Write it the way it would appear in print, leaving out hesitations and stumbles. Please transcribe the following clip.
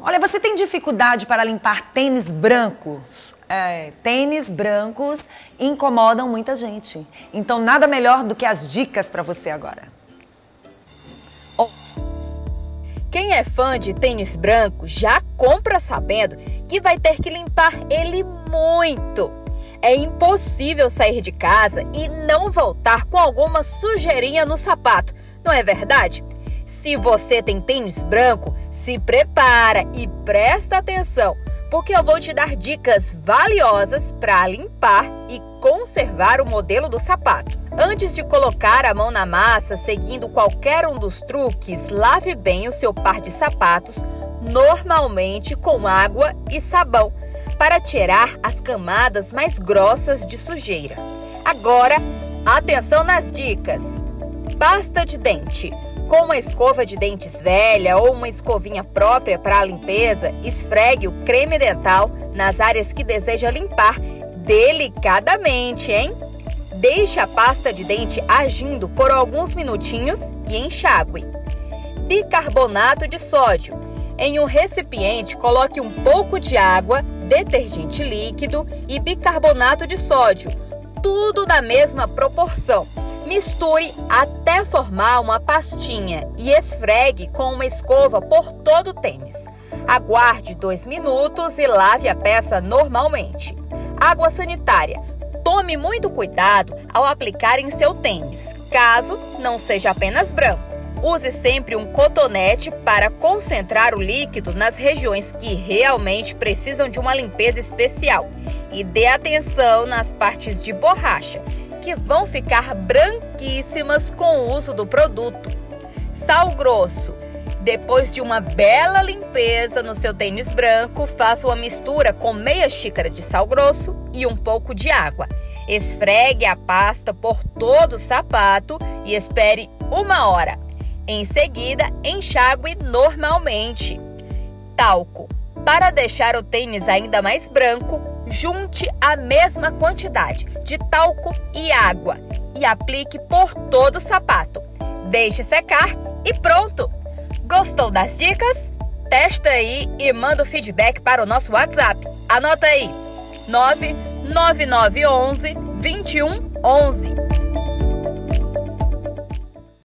Olha, você tem dificuldade para limpar tênis brancos? Tênis brancos incomodam muita gente. Então, nada melhor do que as dicas para você agora. Quem é fã de tênis branco já compra sabendo que vai ter que limpar ele muito. É impossível sair de casa e não voltar com alguma sujeirinha no sapato, não é verdade? Se você tem tênis branco, se prepara e presta atenção, porque eu vou te dar dicas valiosas para limpar e conservar o modelo do sapato. Antes de colocar a mão na massa, seguindo qualquer um dos truques, lave bem o seu par de sapatos, normalmente com água e sabão, para tirar as camadas mais grossas de sujeira. Agora, atenção nas dicas. Pasta de dente. Com uma escova de dentes velha ou uma escovinha própria para a limpeza, esfregue o creme dental nas áreas que deseja limpar delicadamente, hein? Deixe a pasta de dente agindo por alguns minutinhos e enxague. Bicarbonato de sódio. Em um recipiente, coloque um pouco de água, detergente líquido e bicarbonato de sódio, tudo na mesma proporção. Misture até formar uma pastinha e esfregue com uma escova por todo o tênis. Aguarde 2 minutos e lave a peça normalmente. Água sanitária. Tome muito cuidado ao aplicar em seu tênis, caso não seja apenas branco. Use sempre um cotonete para concentrar o líquido nas regiões que realmente precisam de uma limpeza especial. E dê atenção nas partes de borracha, que vão ficar branquíssimas com o uso do produto. Sal grosso. Depois de uma bela limpeza no seu tênis branco, faça uma mistura com meia xícara de sal grosso e um pouco de água. Esfregue a pasta por todo o sapato e espere 1 hora. Em seguida, enxague normalmente. Talco. Para deixar o tênis ainda mais branco, junte a mesma quantidade de talco e água e aplique por todo o sapato. Deixe secar e pronto! Gostou das dicas? Testa aí e manda o feedback para o nosso WhatsApp. Anota aí: 99911 2111.